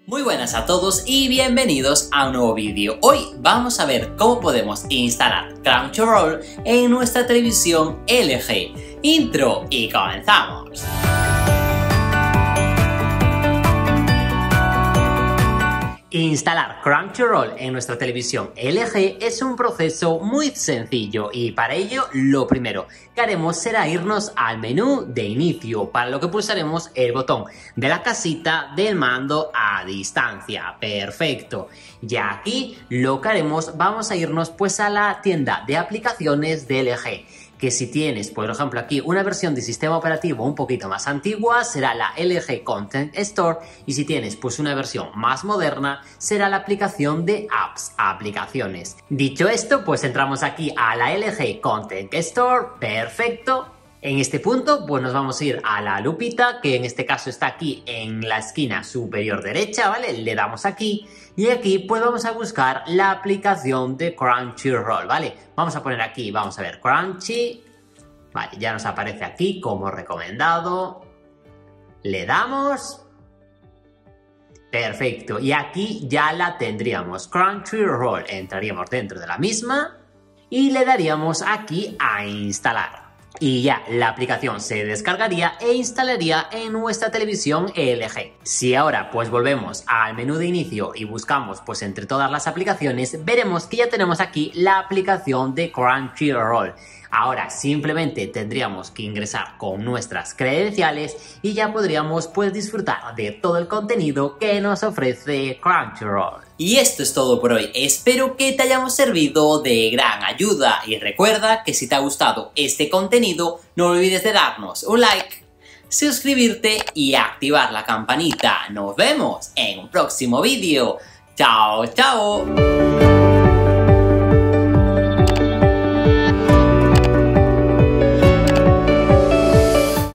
Muy buenas a todos y bienvenidos a un nuevo vídeo. Hoy vamos a ver cómo podemos instalar Crunchyroll en nuestra televisión LG. Intro y comenzamos. Instalar Crunchyroll en nuestra televisión LG es un proceso muy sencillo y para ello lo primero que haremos será irnos al menú de inicio, para lo que pulsaremos el botón de la casita del mando a distancia. Perfecto. Ya aquí lo que haremos, vamos a irnos pues a la tienda de aplicaciones de LG. Que si tienes, por ejemplo, aquí una versión de sistema operativo un poquito más antigua, será la LG Content Store, y si tienes pues una versión más moderna, será la aplicación de apps, aplicaciones. Dicho esto, pues entramos aquí a la LG Content Store, perfecto. En este punto, pues nos vamos a ir a la lupita, que en este caso está aquí en la esquina superior derecha, ¿vale? Le damos aquí y aquí pues vamos a buscar la aplicación de Crunchyroll, ¿vale? Vamos a poner aquí, vamos a ver, Crunchy, vale, ya nos aparece aquí como recomendado, le damos, perfecto, y aquí ya la tendríamos, Crunchyroll, entraríamos dentro de la misma y le daríamos aquí a instalar. Y ya la aplicación se descargaría e instalaría en nuestra televisión LG. Si ahora pues volvemos al menú de inicio y buscamos pues entre todas las aplicaciones, veremos que ya tenemos aquí la aplicación de Crunchyroll. Ahora simplemente tendríamos que ingresar con nuestras credenciales y ya podríamos pues disfrutar de todo el contenido que nos ofrece Crunchyroll. Y esto es todo por hoy, espero que te hayamos servido de gran ayuda y recuerda que si te ha gustado este contenido no olvides de darnos un like, suscribirte y activar la campanita. Nos vemos en un próximo vídeo. ¡Chao, chao!